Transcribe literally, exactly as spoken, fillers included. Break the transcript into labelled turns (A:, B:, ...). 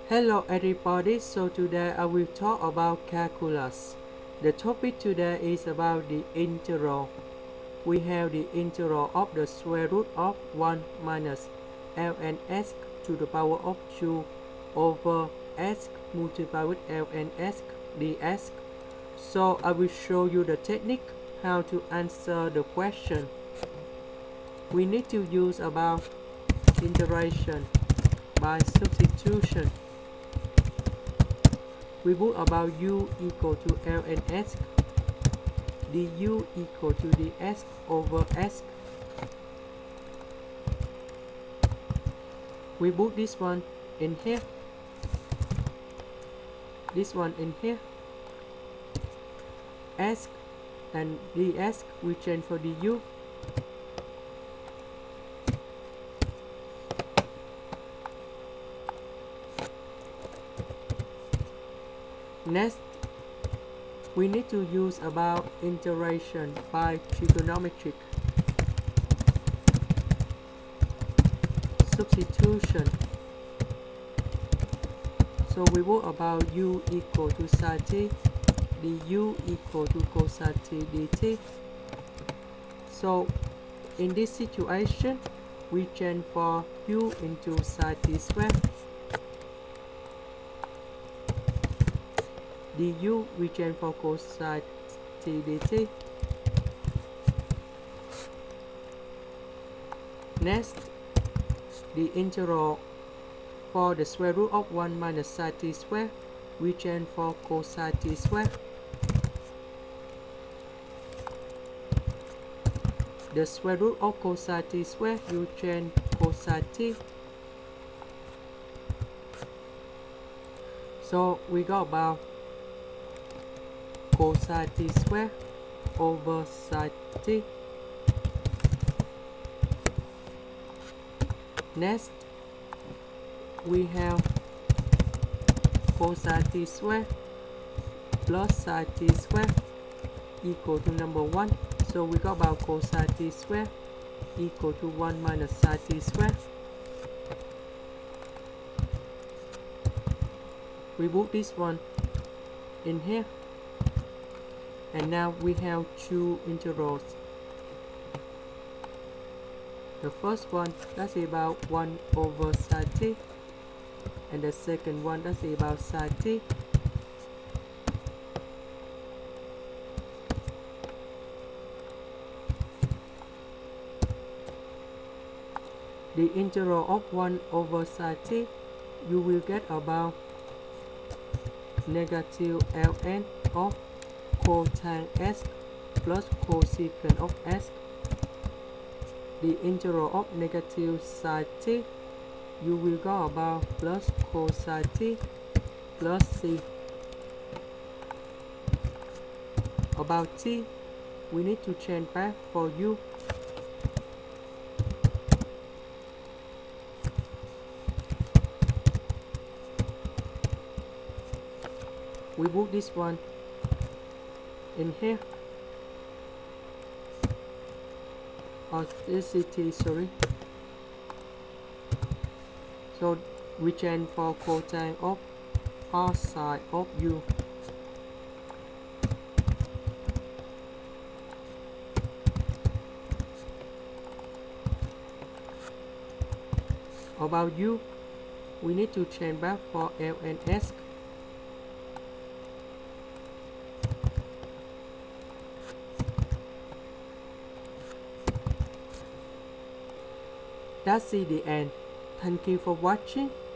A: Hello everybody, so today I will talk about calculus. The topic today is about the integral. We have the integral of the square root of one minus ln(x) to the power of two over x multiplied with ln(x) dx. So I will show you the technique how to answer the question. We need to use about integration by substitution. We put about u equal to ln(x), du equal to dx over x. We put this one in here, this one in here, x and dx we change for du. Next, we need to use about integration by trigonometric substitution. So we put about u equal to sin t, du equal to cosine t dt. So in this situation, we change for u into sin t squared. Du we change for cosine t dt. Next, the integral for the square root of one minus sin t squared, we change for cosine t squared. The square root of cosine t squared, you change cosine t. So we got about cosine t squared over sin t. Next, we have cosine t squared plus sin t squared equal to number one. So we got about cosine t squared equal to one minus sin t squared. We put this one in here. And now we have two integrals. The first one, that's about one over sin t, and the second one, that's about sin t. The integral of one over sin t, you will get about negative ln of cotangent s plus cosecant of s. The integral of negative sin t, you will go about plus cosine t plus c. About t, we need to change back for u. We put this one in here. Oh, this is t, sorry. So we change for cosine of r sine of u. About u, we need to change back for ln(x). That's the end. Thank you for watching.